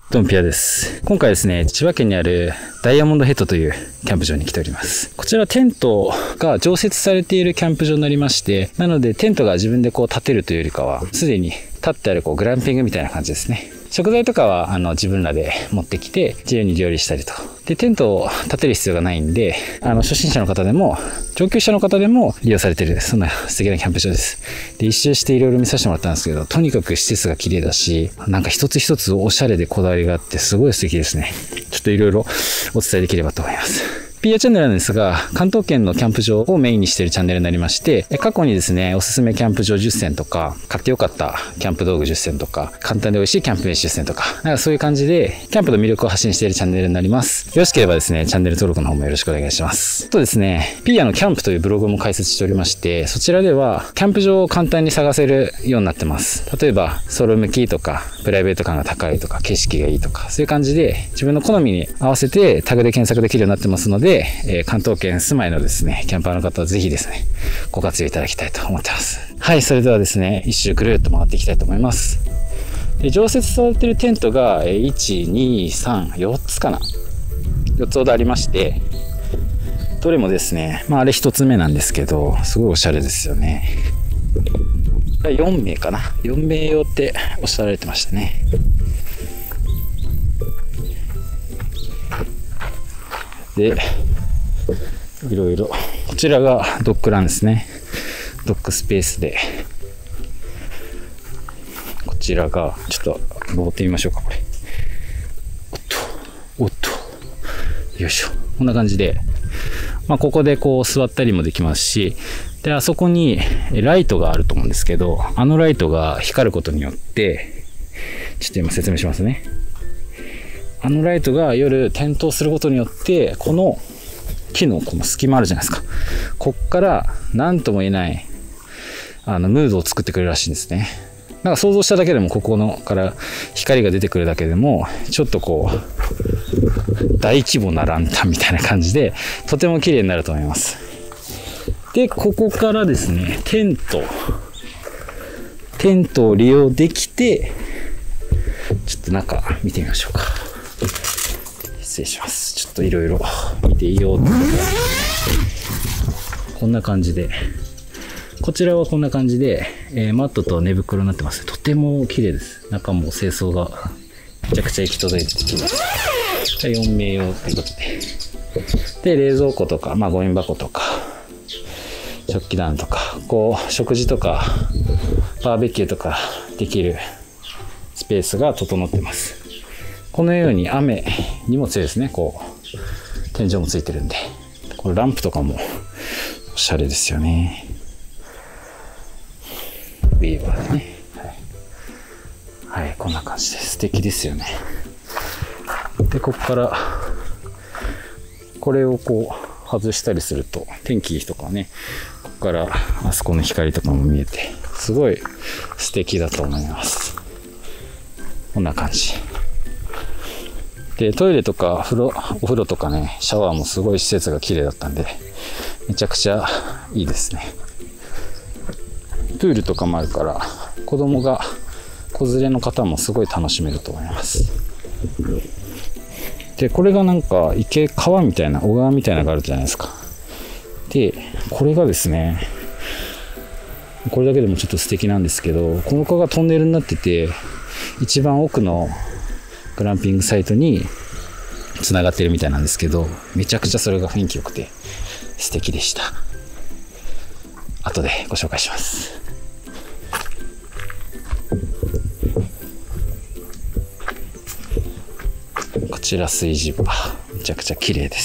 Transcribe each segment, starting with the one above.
どうもピアです。今回ですね、千葉県にあるダイヤモンドヘッドというキャンプ場に来ております。こちらテントが常設されているキャンプ場になりまして、なのでテントが自分で立てるというよりかは、すでに立ってあるグランピングみたいな感じですね。食材とかは自分らで持ってきて自由に料理したりと。で、テントを立てる必要がないんで、初心者の方でも上級者の方でも利用されている、そんな素敵なキャンプ場です。で、一周していろいろ見させてもらったんですけど、とにかく施設が綺麗だし、なんか一つ一つおしゃれでこだわりがあってすごい素敵ですね。ちょっといろいろお伝えできればと思います。ピアチャンネルなんですが、関東圏のキャンプ場をメインにしているチャンネルになりまして、過去にですね、おすすめキャンプ場10選とか、買ってよかったキャンプ道具10選とか、簡単で美味しいキャンプ飯10選とか、なんかそういう感じで、キャンプの魅力を発信しているチャンネルになります。よろしければですね、チャンネル登録の方もよろしくお願いします。あとですね、ピアのキャンプというブログも開設しておりまして、そちらでは、キャンプ場を簡単に探せるようになってます。例えば、ソロ向きとか、プライベート感が高いとか、景色がいいとか、そういう感じで、自分の好みに合わせてタグで検索できるようになってますので、関東圏住まいのですね、キャンパーの方はぜひですね、ご活用いただきたいと思ってます。はい、それではですね、一周くるっと回っていきたいと思います。で、常設されているテントが、1、2、3、4つかな。4つほどありまして、どれもですね、あれ1つ目なんですけど、すごいおしゃれですよね。4名かな。4名用っておっしゃられてましたね。で、いろいろ、こちらがドッグランですね。ドッグスペースで、こちらがちょっと登ってみましょうか。これおっとよいしょ、こんな感じで、ここで座ったりもできますし、で、あそこにライトがあると思うんですけど、あのライトが光ることによって、ちょっと今説明しますね。あのライトが夜点灯することによって、この木のこの隙間あるじゃないですか。こっから何とも言えないムードを作ってくれるらしいんですね。なんか想像しただけでも、ここのから光が出てくるだけでも、ちょっと大規模なランタンみたいな感じで、とても綺麗になると思います。で、ここからですね、テントを利用できて、ちょっと中見てみましょうか。失礼します。ちょっといろいろ見ていいよって。こんな感じで、こちらはこんな感じで、マットと寝袋になってます。とても綺麗です。中も清掃がめちゃくちゃ行き届いてきます。4名用ということで。で、冷蔵庫とか、ゴミ箱とか、食器棚とか、食事とか、バーベキューとかできるスペースが整ってます。このように雨にも強いですね。天井もついてるんで。これランプとかもおしゃれですよね。ウィーバーでね。はい、こんな感じで素敵ですよね。で、ここからこれを外したりすると、天気とかね、ここからあそこの光とかも見えて、すごい素敵だと思います。こんな感じで、トイレとかお風呂とかね、シャワーもすごい施設が綺麗だったんで、めちゃくちゃいいですね。プールとかもあるから、子連れの方もすごい楽しめると思います。で、これがなんか川みたいな、小川みたいなのがあるじゃないですか。で、これがですね、これだけでもちょっと素敵なんですけど、この川がトンネルになってて、一番奥のグランピングサイトに繋がってるみたいなんですけど、めちゃくちゃそれが雰囲気良くて素敵でした。後でご紹介します。こちら炊事場、めちゃくちゃ綺麗です。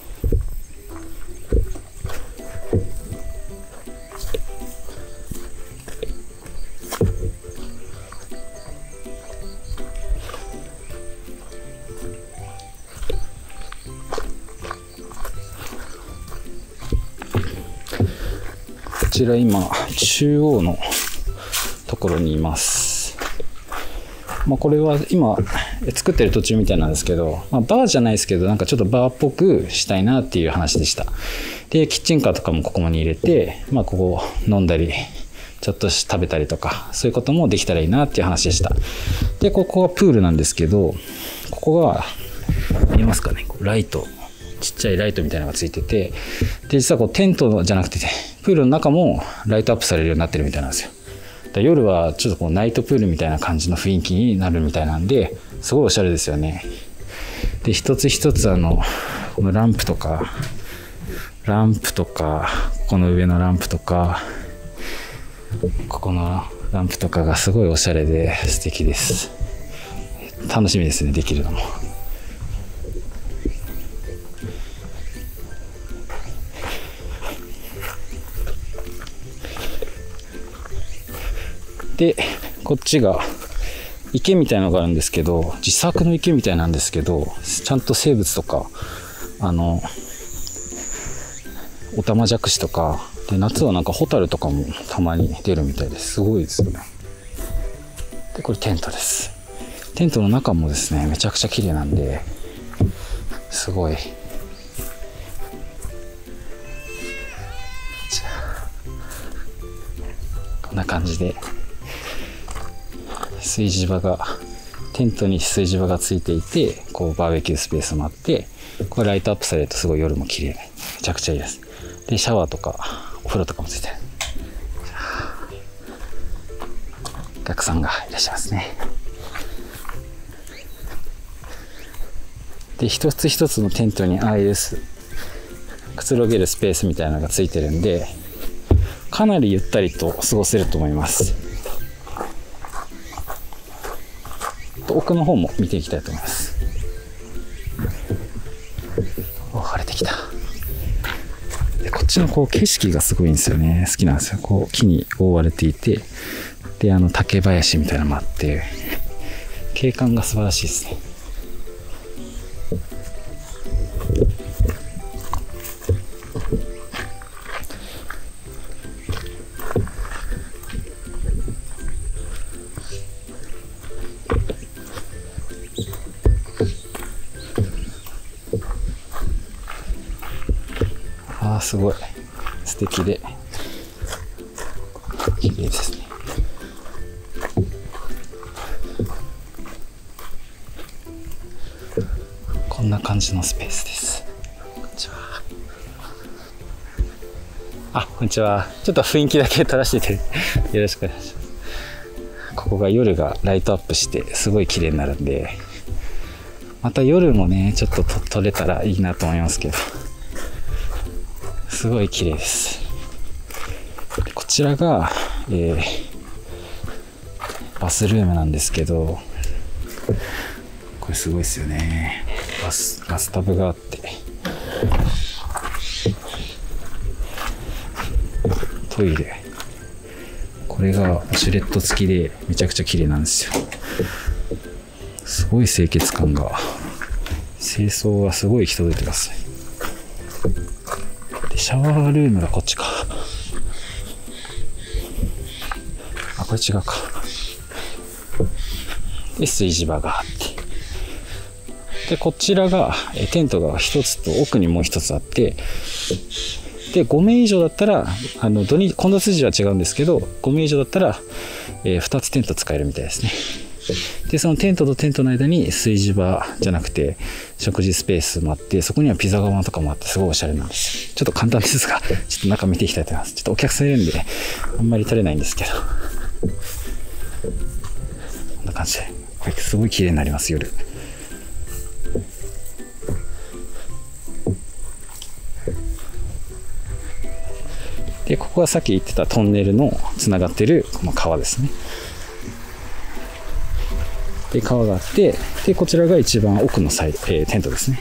こちら今中央のところにいます。これは今作ってる途中みたいなんですけど、バーじゃないですけど、なんかちょっとバーっぽくしたいなっていう話でした。で、キッチンカーとかもここに入れて、ここ飲んだりちょっと食べたりとか、そういうこともできたらいいなっていう話でした。で、ここはプールなんですけど、ここが、見えますかね、ライト、ちっちゃいライトみたいなのがついてて、で、実はこうテントじゃなくて、プールの中もライトアップされるようになってるみたいなんですよ。だ夜はちょっとこうナイトプールみたいな感じの雰囲気になるみたいなんで、すごいおしゃれですよね。で、一つ一つこのランプとか、ここの上のランプとか、ここのランプとかがすごいおしゃれで素敵です。楽しみですね、できるのも。で、こっちが池みたいなのがあるんですけど、自作の池みたいなんですけど、ちゃんと生物とか、オタマジャクシとか、で、夏はなんかホタルとかもたまに出るみたいです。すごいですよね。で、これテントです。テントの中もですね、めちゃくちゃ綺麗なんで、すごい。こんな感じで、炊事場が、テントに炊事場がついていて、こうバーベキュースペースもあって、これライトアップされるとすごい夜も綺麗で、めちゃくちゃいいです。で、シャワーとかお風呂とかもついてる。お客さんがいらっしゃいますね。で、一つ一つのテントにああいうくつろげるスペースみたいなのがついてるんで、かなりゆったりと過ごせると思います。奥の方も見ていきたいと思います。お、晴れてきた。で、こっちのこう景色がすごいんですよね。好きなんですよ。こう木に覆われていて、で、竹林みたいなのもあって、景観が素晴らしいですね。すごい素敵で綺麗ですね。こんな感じのスペースです。こんにちは。あ、こんにちは。ちょっと雰囲気だけ撮らせてよろしくお願いします。ここが夜がライトアップしてすごい綺麗になるんで、また夜もねちょっと撮れたらいいなと思いますけど、すごい綺麗です。こちらが、バスルームなんですけど、これすごいですよね。ガスタブがあって、トイレ、これがウォシュレット付きでめちゃくちゃ綺麗なんですよ。すごい清潔感が、清掃がすごい行き届いてますね。シャワールームがこっちか。あ、これ違うか。で、炊事場があって。で、こちらが、テントが一つと奥にもう一つあって、で、5名以上だったら、混雑時は違うんですけど、5名以上だったら、2つテント使えるみたいですね。で、そのテントとテントの間に炊事場じゃなくて食事スペースもあって、そこにはピザ窯とかもあってすごいおしゃれなんですよ。ちょっと簡単ですが、ちょっと中見ていきたいと思います。ちょっとお客さんいるんであんまり撮れないんですけど、こんな感じで、これすごい綺麗になります。夜で、ここはさっき言ってたトンネルのつながってるこの川ですね。で、川があって、で、こちらが一番奥のテントですね。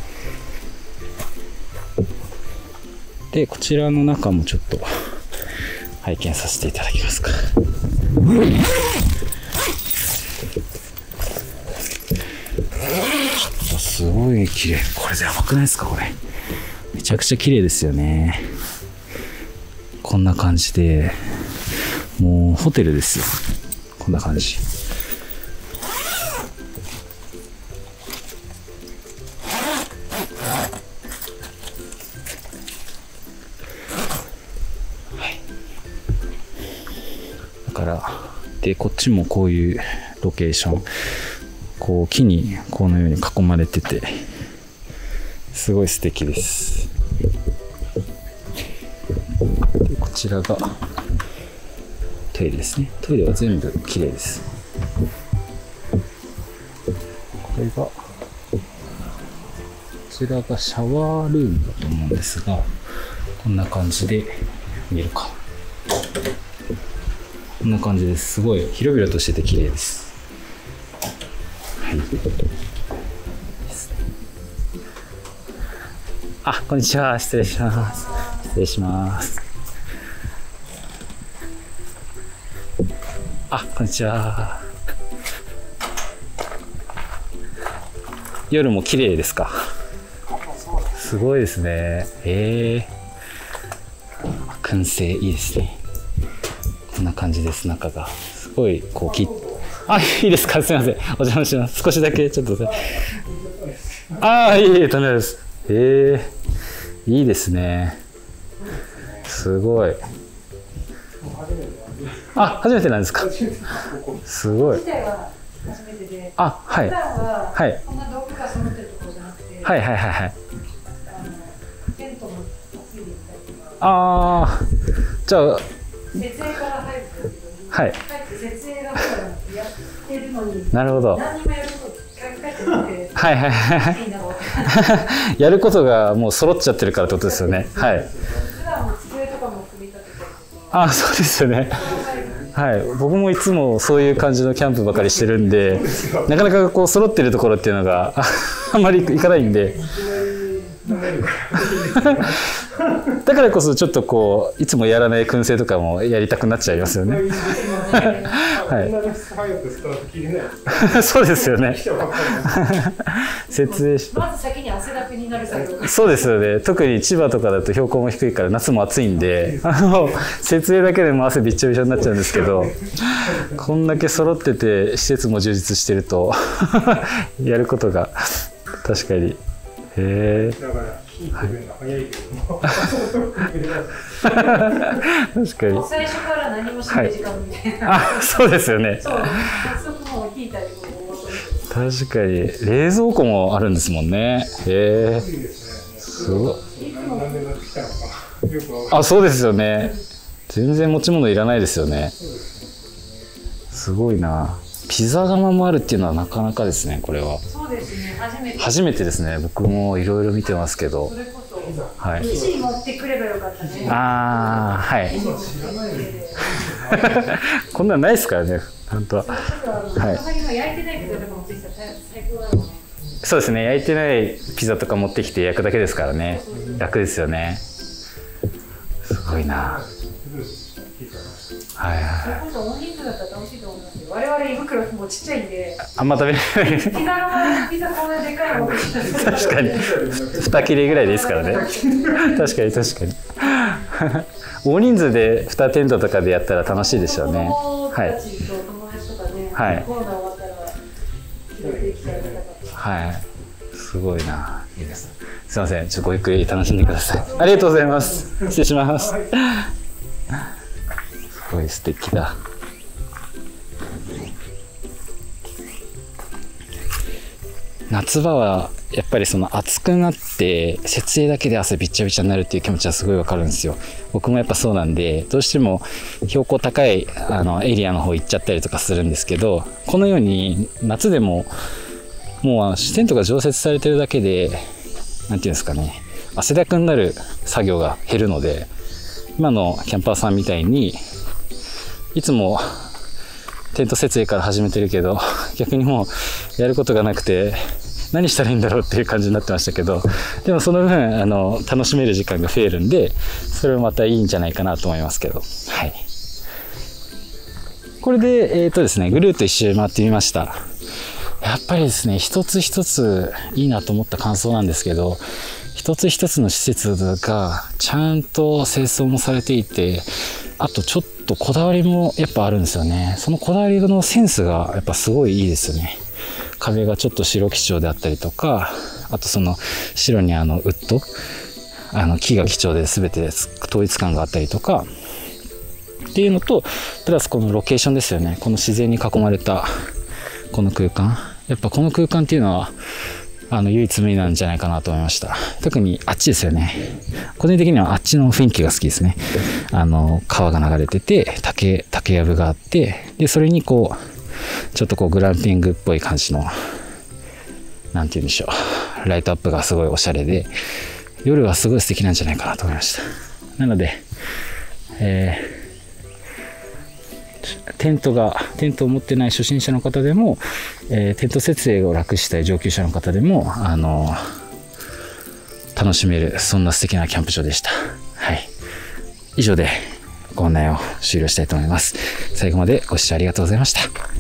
で、こちらの中もちょっと拝見させていただきますか。すごい綺麗。これでやばくないですか？これめちゃくちゃ綺麗ですよね。こんな感じで、もうホテルですよ。こんな感じ。 から、でこっちもこういうロケーション、こう木にこのように囲まれててすごい素敵です。でこちらがトイレですね。トイレは全部綺麗です。こちらがシャワールームだと思うんですが、こんな感じで見えるか。こんな感じです。すごい広々としてて綺麗です。はい。あ、こんにちは。失礼します。失礼します。あ、こんにちは。夜も綺麗ですか？すごいですね。燻製いいですね。こんな感じです。中がすごいこうあ、いいですか？すみません、お邪魔します。少しだけちょっと。ああ、いいとんでもないです。いいですね。すごい。あ、初めてなんですか？すごい。あ、はい。はい。はいはいはいはい。ああ、じゃあ。設営から入るんですけど、はい。設営がやってるのに。なるほど。何もやることはいはいはい。やることがもう揃っちゃってるからってことですよね。はい。普段も机とかも組み立てたりとか。あ、そうですよね。はい、僕もいつもそういう感じのキャンプばかりしてるんで、なかなかこう揃ってるところっていうのがあんまりいかないんでだからこそちょっとこういつもやらない燻製とかもやりたくなっちゃいますよねはい、そうですよね設営しまず先に汗だくになる作業そうですよね。特に千葉とかだと標高も低いから夏も暑いんで設営だけでも汗びっちょびちょになっちゃうんですけどこんだけ揃ってて施設も充実してるとやることが確かにだから早いけども確かに最初から何もしない時間みたいな、はい、あ、そうですよね。そう早速もう引いたり確かに冷蔵庫もあるんですもんね。すごい。あ、そうですよね。全然持ち物いらないですよね。すごいな。ピザ窯もあるっていうのはなかなかですね。これはそうですね。初めてですね。僕もいろいろ見てますけど、はい、生地持ってくればよかったね。ああ、はいこんなんないですからね、本当は。はい、そうですね。焼いてないピザとか持ってきて焼くだけですからね。楽ですよね。すごいな。はいはい。それこそ大人数だったら楽しいと思いますよ。我々胃袋もちっちゃいんで。あんま食べれない。ピザこんなでかいの。確かに。2切れぐらいでいいですからね。確かに確かに。大人数で2テントとかでやったら楽しいでしょうね。はい。はい。はい。すごいな。いいです。すいません。ちょっとごゆっくり楽しんでください。ありがとうございます。失礼します。すごい素敵だ。夏場はやっぱりその暑くなって設営だけで汗びっちゃびちゃになるっていう気持ちはすごいわかるんですよ。僕もやっぱそうなんで、どうしても標高高いエリアの方行っちゃったりとかするんですけど、このように夏でももうテントが常設されてるだけで、なんていうんですかね、汗だくになる作業が減るので、今のキャンパーさんみたいにいつもテント設営から始めてるけど、逆にもうやることがなくて何したらいいんだろうっていう感じになってましたけど、でもその分楽しめる時間が増えるんで、それもまたいいんじゃないかなと思いますけど、はい。これでですね、ぐるっと一周回ってみました。やっぱりですね、一つ一ついいなと思った感想なんですけど、一つ一つの施設がちゃんと清掃もされていて、あとちょっとこだわりもやっぱあるんですよね。そのこだわりのセンスがやっぱすごいいいですよね。壁がちょっと白基調であったりとか、あとその白にウッド、木が基調で全て統一感があったりとか、 っていうのと、プラスこのロケーションですよね。この自然に囲まれたこの空間。やっぱこの空間っていうのは唯一無二なんじゃないかなと思いました。特にあっちですよね。個人的にはあっちの雰囲気が好きですね。川が流れてて、竹やぶがあって、で、それにこう、ちょっとこうグランピングっぽい感じの、なんて言うんでしょう。ライトアップがすごいおしゃれで、夜はすごい素敵なんじゃないかなと思いました。なので、テントを持ってない初心者の方でも、テント設営を楽したい上級者の方でも、楽しめる、そんな素敵なキャンプ場でした。はい。以上でご案内を終了したいと思います。最後までご視聴ありがとうございました。